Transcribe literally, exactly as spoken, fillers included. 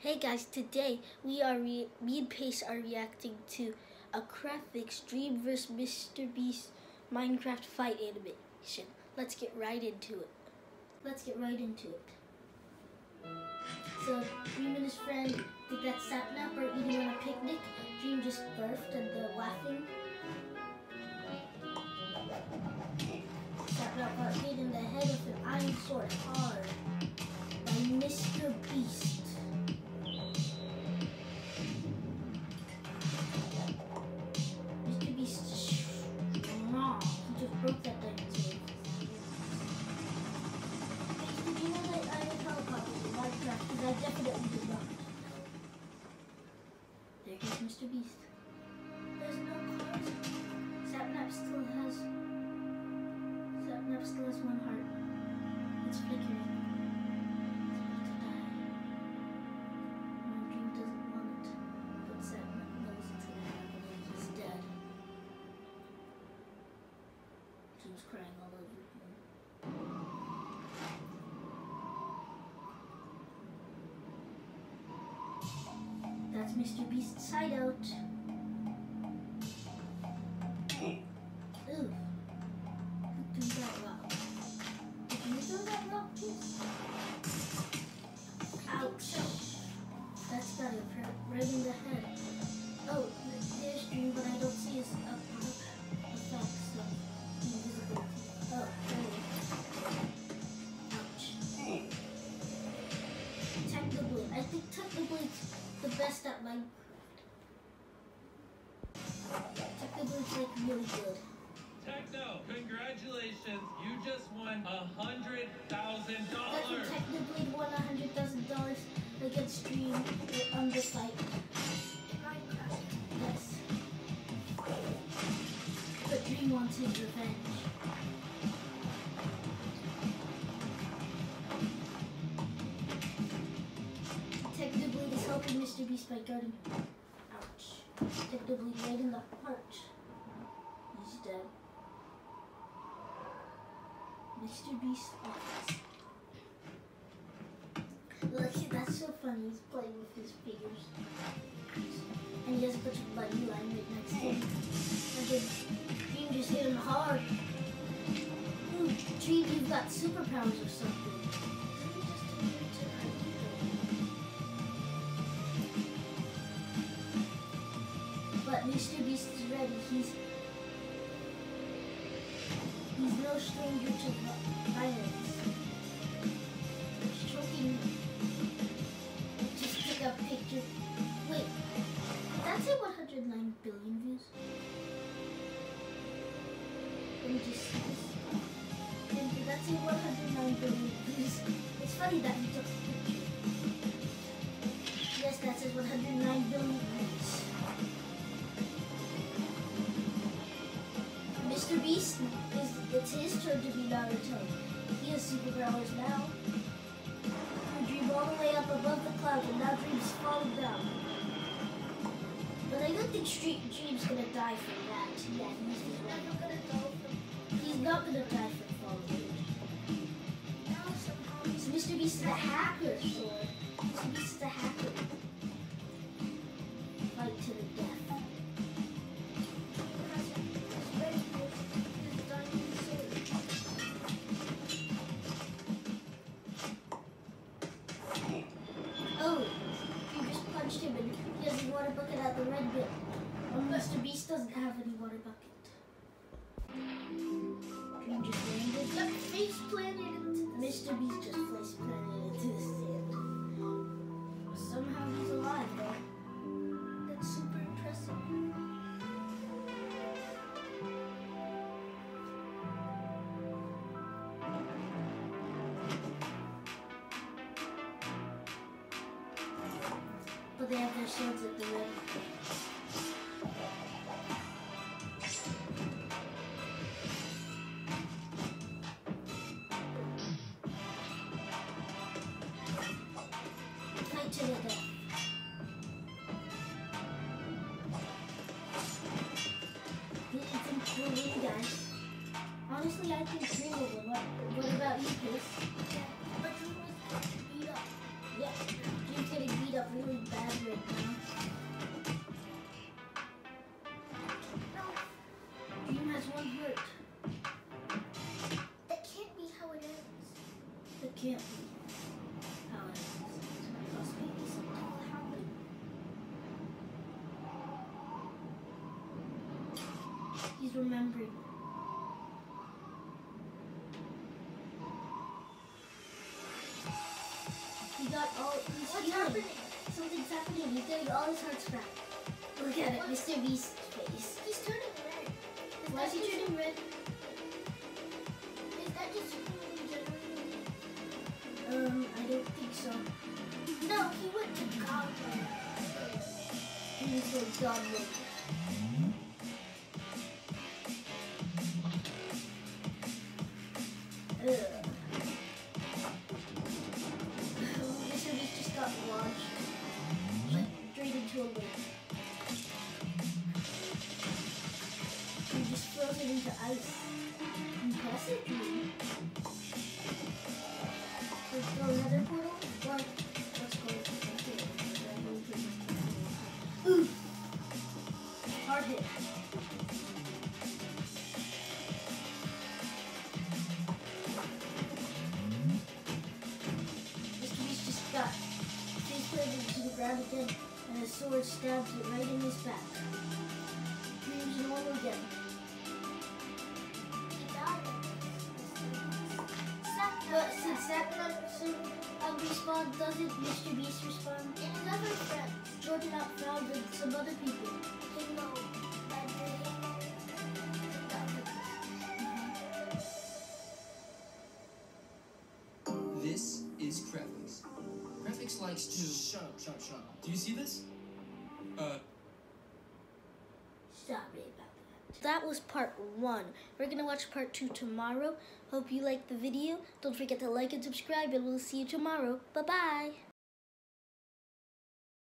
Hey guys, today we are re me and Pace are reacting to a Graphics Dream versus Mister Beast Minecraft fight animation. Let's get right into it. Let's get right into it. So Dream and his friend think that Sapnap are eating on a picnic. Dream just burped and they're laughing. Sapnap got hit in the head with an iron sword hard by Mister Beast. Broke that diamond sword. Did you know that I have helicopters in Minecraft? Because I definitely did not. There goes Mister Beast. There's no cars. Sapnap still has. Sapnap still has one heart. It's flickering. It's about to die. No, Dream doesn't want it. But Sapnap knows it's gonna happen and he's dead. Dream's crying all over him. That's Mister Beast's hideout. Ooh. Who threw that rock? Did you throw that rock, please? Ouch. That's got it right in the head. Oh, there's Dream, but I don't see his up effect, so. Oh, ouch. Technoblaze. I think Technoblade's the best at Minecraft. Technoblade's like really good. Techno, congratulations. You just won a hundred thousand dollars. That's when Technoblade won a hundred thousand dollars against Dream on this fight. Yes. But Dream wants his revenge. Technoblade is helping Mister Beast by guarding him. Ouch. Technoblade right in the heart. He's dead. Mister Beast offense. Look, that's so funny. He's playing with his figures. And he has a bunch of bloody line right next to him. And then Dream just hit him hard. Ooh, Dream, you've got superpowers or something. But Mister Beast is ready. He's he's no stranger to violence. He's choking. Just took a picture. Wait, did that say one hundred nine billion views? Let me just see this. Did that say one hundred nine billion views? It's funny that he took a picture. Yes, that says one hundred nine billion views. Mister Beast, is, it's his turn to be Naruto. He has superpowers now. Dream all the way up above the clouds, and now Dream's falling down. But I don't think Street Dream's gonna die from that. Yeah, he's never gonna go from. He's not gonna die from falling. Now somehow he's Mister Beast is a hacker sword. Mister Beast is a hacker. Fight to the death. Oh, you just punched him and he has a water bucket at the red bit. Well, Mister Beast doesn't have any water bucket. Dream just landed. Yep, face planted into the Mister Beast just face planted into the sand. Somehow he's alive though. That's super impressive. But they have their swords at the ready. Fight to the death. It's improving, guys. Honestly, I think Dream will win. What, what about you, Chris? Yeah, but Dream was beat up. Yeah, Dream's getting beat up really bad right now. No, Dream has one hurt. that can't be how it ends. That can't be how it is. Somebody else maybe something will happen. He's remembering. He got all. He's What's healing. happening? Something's happening. He's getting all his hearts back. Look at it, What? Mister Beast's face. He's turning red. Is Why is that he just- turning red? Is that just regenerating? Um, I don't think so. No, he went to God mode. He's going God mode. Ugh. Mister Beast just got launched, like straight into a lake. He just frozen into ice. Impressive, dude. Let's go another portal. Or let's go. Ooh. Hard hit. Mister Beast just got face planted into the ground again, and his sword stabs it right in his back. Dreams normal again. He died. But since that person uh, respawn, doesn't Mister Beast respawn? And his other friends, Jordan outfound some other people. they know that they This is Crefix. Crefix likes to. Shut up, shut up, shut up. Do you see this? Uh. Sorry about that. That was part one. We're gonna watch part two tomorrow. Hope you liked the video. Don't forget to like and subscribe, and we'll see you tomorrow. Bye bye.